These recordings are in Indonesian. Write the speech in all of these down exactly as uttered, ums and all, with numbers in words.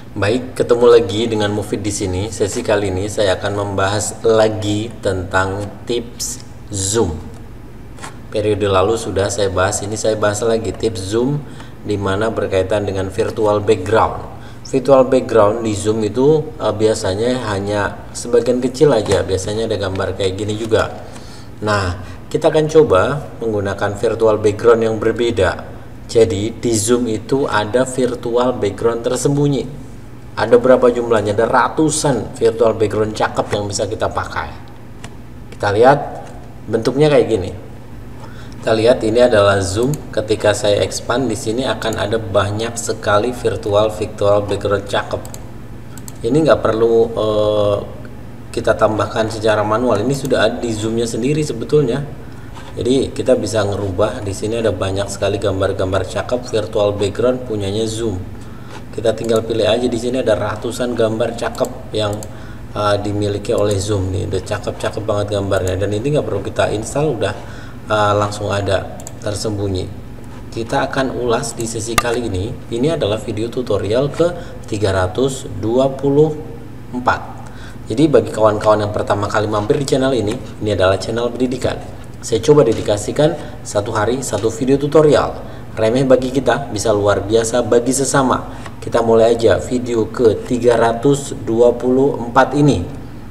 Baik, ketemu lagi dengan Mufid di sini. Sesi kali ini saya akan membahas lagi tentang tips Zoom. Periode lalu sudah saya bahas, ini saya bahas lagi tips Zoom di mana berkaitan dengan virtual background. Virtual background di Zoom itu uh, biasanya hanya sebagian kecil aja, biasanya ada gambar kayak gini juga. Nah, kita akan coba menggunakan virtual background yang berbeda. Jadi di Zoom itu ada virtual background tersembunyi. Ada berapa jumlahnya? Ada ratusan virtual background cakep yang bisa kita pakai. Kita lihat bentuknya kayak gini. Kita lihat ini adalah Zoom. Ketika saya expand di sini akan ada banyak sekali virtual virtual background cakep. Ini nggak perlu uh, kita tambahkan secara manual. Ini sudah ada di Zoom-nya sendiri sebetulnya. Jadi kita bisa ngerubah. Di sini ada banyak sekali gambar-gambar cakep virtual background punyanya Zoom. Kita tinggal pilih aja, di sini ada ratusan gambar cakep yang uh, dimiliki oleh Zoom nih, udah cakep-cakep banget gambarnya, dan ini nggak perlu kita install, udah uh, langsung ada tersembunyi. Kita akan ulas di sesi kali ini. Ini adalah video tutorial ke tiga ratus dua puluh empat. Jadi bagi kawan-kawan yang pertama kali mampir di channel ini, ini adalah channel pendidikan. Saya coba dedikasikan satu hari satu video tutorial. Remeh bagi kita, bisa luar biasa bagi sesama. Kita mulai aja video ke tiga ratus dua puluh empat ini.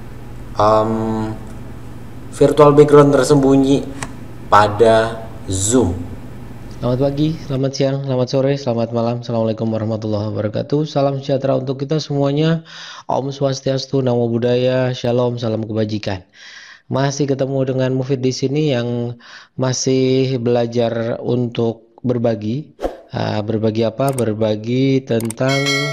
um, Virtual background tersembunyi pada Zoom. Selamat pagi, selamat siang, selamat sore, selamat malam. Assalamualaikum warahmatullahi wabarakatuh. Salam sejahtera untuk kita semuanya. Om Swastiastu, Namo Buddhaya, Shalom, salam kebajikan. Masih ketemu dengan Mufid di sini yang masih belajar untuk berbagi. Uh, berbagi apa? Berbagi tentang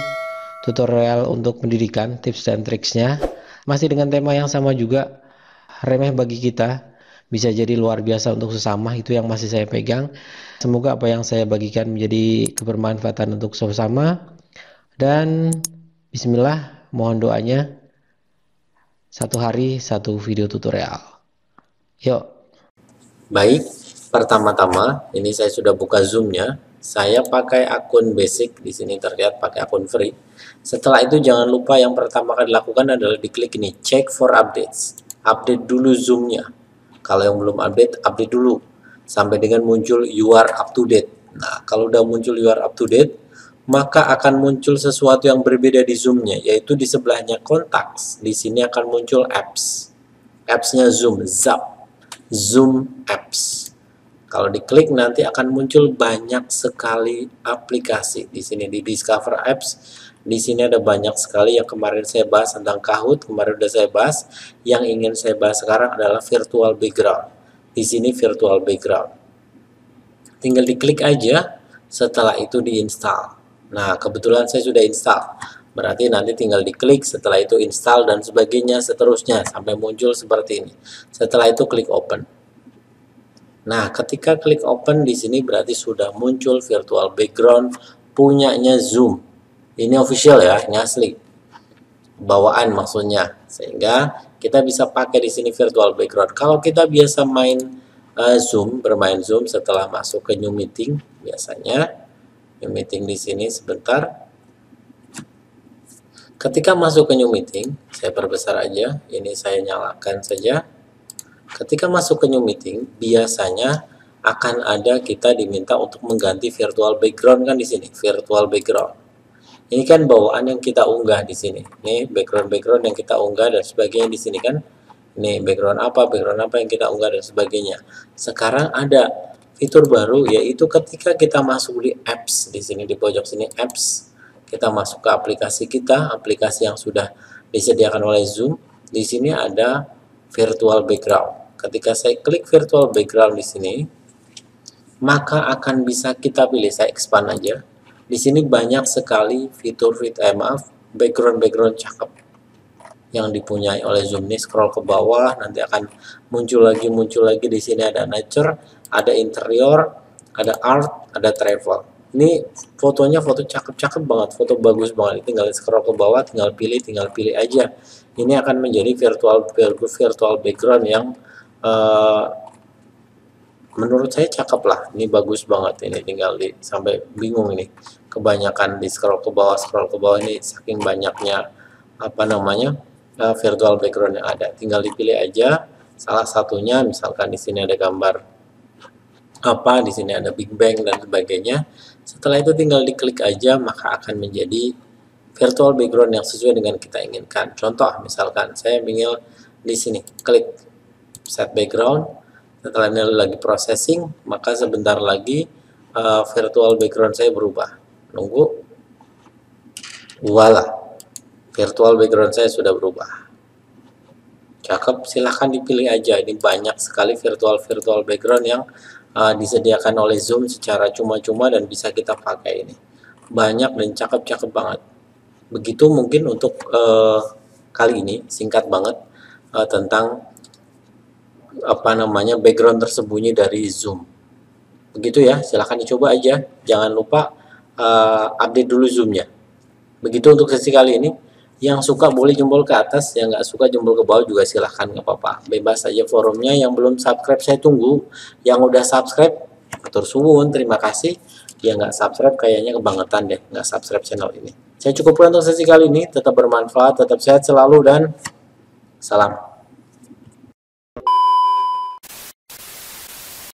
tutorial untuk pendidikan, tips dan triksnya. Masih dengan tema yang sama juga, remeh bagi kita, bisa jadi luar biasa untuk sesama, itu yang masih saya pegang. Semoga apa yang saya bagikan menjadi kebermanfaatan untuk sesama. Dan bismillah, mohon doanya, satu hari satu video tutorial. Yuk. Baik, pertama-tama ini saya sudah buka Zoom-nya. Saya pakai akun basic, di sini terlihat pakai akun free. Setelah itu jangan lupa yang pertama kali dilakukan adalah diklik ini, check for updates. Update dulu Zoom-nya. Kalau yang belum update, update dulu sampai dengan muncul you are up to date. Nah, kalau udah muncul you are up to date, maka akan muncul sesuatu yang berbeda di Zoom-nya, yaitu di sebelahnya contacts. Di sini akan muncul apps. Apps-nya Zoom, Zap, Zoom Apps. Kalau diklik nanti akan muncul banyak sekali aplikasi. Di sini di Discover Apps, di sini ada banyak sekali yang kemarin saya bahas tentang Kahoot, kemarin udah saya bahas. Yang ingin saya bahas sekarang adalah virtual background. Di sini virtual background. Tinggal diklik aja, setelah itu diinstal. Nah, kebetulan saya sudah install. Berarti nanti tinggal diklik, setelah itu install dan sebagainya, seterusnya sampai muncul seperti ini. Setelah itu klik open. Nah, ketika klik open di sini berarti sudah muncul virtual background punyanya Zoom. Ini official ya, ini asli. Bawaan maksudnya. Sehingga kita bisa pakai di sini virtual background. Kalau kita biasa main uh, Zoom, bermain Zoom setelah masuk ke new meeting, biasanya new meeting di sini sebentar. Ketika masuk ke new meeting, saya perbesar aja, ini saya nyalakan saja. Ketika masuk ke new meeting, biasanya akan ada kita diminta untuk mengganti virtual background kan di sini, virtual background. Ini kan bawaan yang kita unggah di sini. Ini background-background yang kita unggah dan sebagainya di sini kan. Ini background apa, background apa yang kita unggah dan sebagainya. Sekarang ada fitur baru, yaitu ketika kita masuk di apps di sini di pojok sini apps, kita masuk ke aplikasi kita, aplikasi yang sudah disediakan oleh Zoom. Di sini ada virtual background. Ketika saya klik virtual background di sini, maka akan bisa kita pilih. Saya expand aja. Di sini banyak sekali fitur-fitur, eh, maaf, background-background cakep yang dipunyai oleh Zoom. Ini scroll ke bawah, nanti akan muncul lagi, muncul lagi. Di sini ada nature, ada interior, ada art, ada travel. Ini fotonya foto cakep-cakep banget, foto bagus banget. Tinggal scroll ke bawah, tinggal pilih, tinggal pilih aja. Ini akan menjadi virtual virtual background yang uh, menurut saya cakep lah, ini bagus banget ini, tinggal di sampai bingung ini, kebanyakan di scroll ke bawah scroll ke bawah ini saking banyaknya apa namanya uh, virtual background yang ada, tinggal dipilih aja salah satunya, misalkan di sini ada gambar apa, di sini ada Big Bang dan sebagainya. Setelah itu tinggal diklik aja, maka akan menjadi virtual background yang sesuai dengan kita inginkan. Contoh misalkan saya ingin di sini klik set background, setelah ini lagi processing, maka sebentar lagi uh, virtual background saya berubah. Nunggu, voila, virtual background saya sudah berubah. Cakep, silahkan dipilih aja. Ini banyak sekali virtual virtual background yang uh, disediakan oleh Zoom secara cuma-cuma dan bisa kita pakai ini. Banyak dan cakep-cakep banget. Begitu mungkin untuk uh, kali ini, singkat banget uh, tentang apa namanya background tersembunyi dari Zoom. Begitu ya, silahkan dicoba aja. Jangan lupa uh, update dulu Zoom-nya. Begitu untuk sesi kali ini. Yang suka boleh jempol ke atas, yang nggak suka jempol ke bawah juga silahkan, nggak apa-apa. Bebas aja forumnya. Yang belum subscribe saya tunggu. Yang udah subscribe, atur suwun, terima kasih. Yang nggak subscribe kayaknya kebangetan deh, nggak subscribe channel ini. Saya cukupkan untuk sesi kali ini. Tetap bermanfaat, tetap sehat selalu, dan salam.